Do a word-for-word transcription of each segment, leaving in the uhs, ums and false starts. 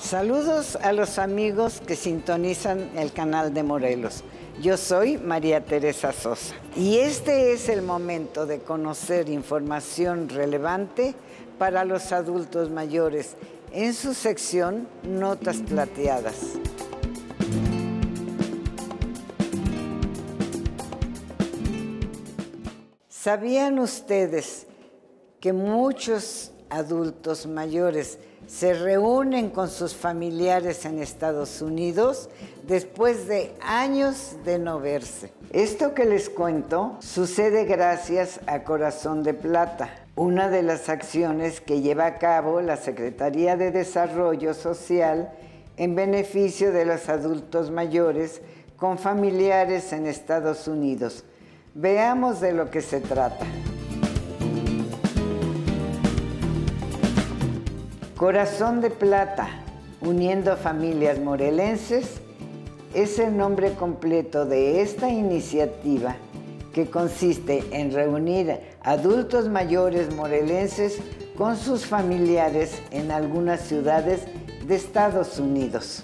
Saludos a los amigos que sintonizan el canal de Morelos. Yo soy María Teresa Sosa y este es el momento de conocer información relevante para los adultos mayores en su sección Notas Plateadas. ¿Sabían ustedes que muchos adultos mayores se reúnen con sus familiares en Estados Unidos después de años de no verse? Esto que les cuento sucede gracias a Corazón de Plata, una de las acciones que lleva a cabo la Secretaría de Desarrollo Social en beneficio de los adultos mayores con familiares en Estados Unidos. Veamos de lo que se trata. Corazón de Plata, uniendo familias morelenses, es el nombre completo de esta iniciativa que consiste en reunir adultos mayores morelenses con sus familiares en algunas ciudades de Estados Unidos.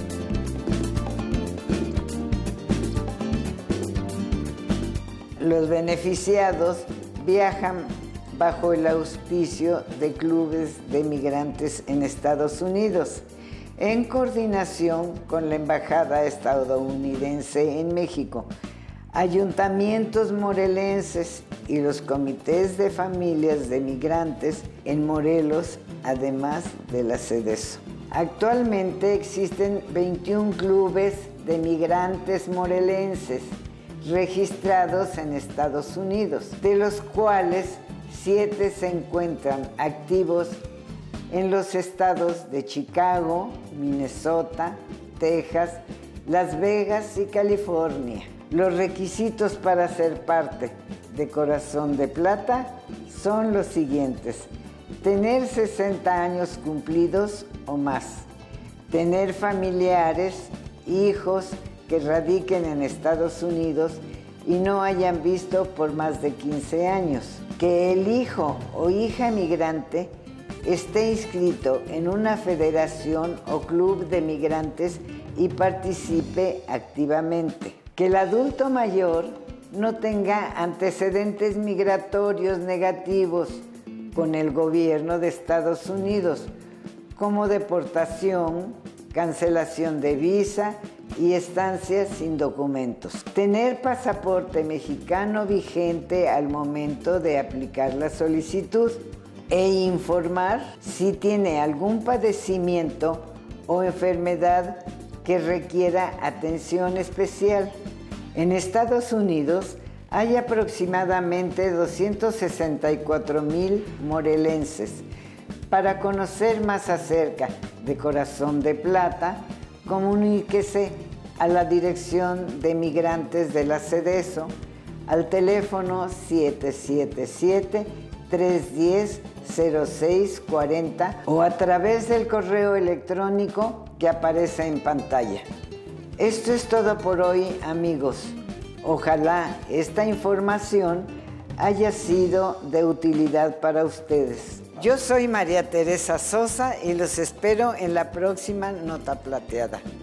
Los beneficiados viajan bajo el auspicio de clubes de migrantes en Estados Unidos, en coordinación con la Embajada estadounidense en México, ayuntamientos morelenses y los comités de familias de migrantes en Morelos, además de la CEDESO. Actualmente existen veintiún clubes de migrantes morelenses registrados en Estados Unidos, de los cuales siete se encuentran activos en los estados de Chicago, Minnesota, Texas, Las Vegas y California. Los requisitos para ser parte de Corazón de Plata son los siguientes: tener sesenta años cumplidos o más, tener familiares, hijos que radiquen en Estados Unidos y no hayan visto por más de quince años, que el hijo o hija migrante esté inscrito en una federación o club de migrantes y participe activamente, que el adulto mayor no tenga antecedentes migratorios negativos con el gobierno de Estados Unidos, como deportación, cancelación de visa y estancias sin documentos. Tener pasaporte mexicano vigente al momento de aplicar la solicitud e informar si tiene algún padecimiento o enfermedad que requiera atención especial. En Estados Unidos hay aproximadamente doscientos sesenta y cuatro mil morelenses. Para conocer más acerca de Corazón de Plata, comuníquese a la Dirección de Migrantes de la CEDESO al teléfono siete siete siete, tres uno cero, cero seis cuatro cero o a través del correo electrónico que aparece en pantalla. Esto es todo por hoy, amigos. Ojalá esta información haya sido de utilidad para ustedes. Yo soy María Teresa Sosa y los espero en la próxima Nota Plateada.